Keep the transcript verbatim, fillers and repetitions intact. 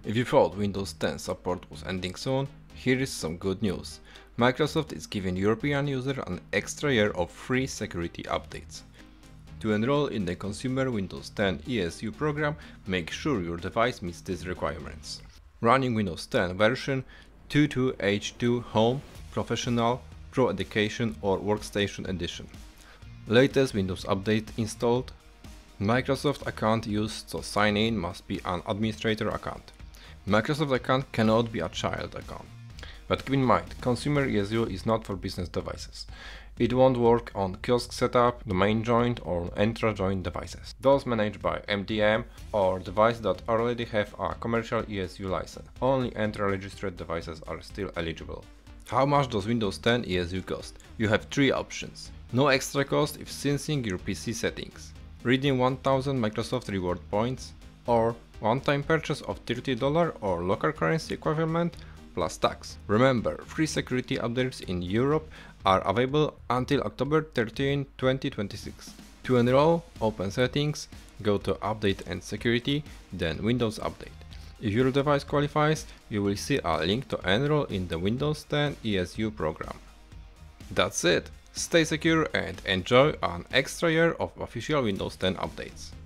If you thought Windows ten support was ending soon, here is some good news. Microsoft is giving European users an extra year of free security updates. To enroll in the Consumer Windows ten E S U program, make sure your device meets these requirements. Running Windows ten version two point two H two Home, Professional, Pro Education or Workstation Edition. Latest Windows update installed. Microsoft account used, so sign in must be an administrator account. Microsoft account cannot be a child account. But keep in mind, Consumer E S U is not for business devices. It won't work on kiosk setup, domain joined or Entra joined devices. Those managed by M D M or devices that already have a commercial E S U license. Only Entra registered devices are still eligible. How much does Windows ten E S U cost? You have three options. No extra cost if syncing your P C settings. Redeem one thousand Microsoft reward points, or one-time purchase of thirty dollars or local currency equivalent plus tax. Remember, free security updates in Europe are available until October thirteenth twenty twenty-six. To enroll, open Settings, go to Update and Security, then Windows Update. If your device qualifies, you will see a link to enroll in the Windows ten E S U program. That's it! Stay secure and enjoy an extra year of official Windows ten updates.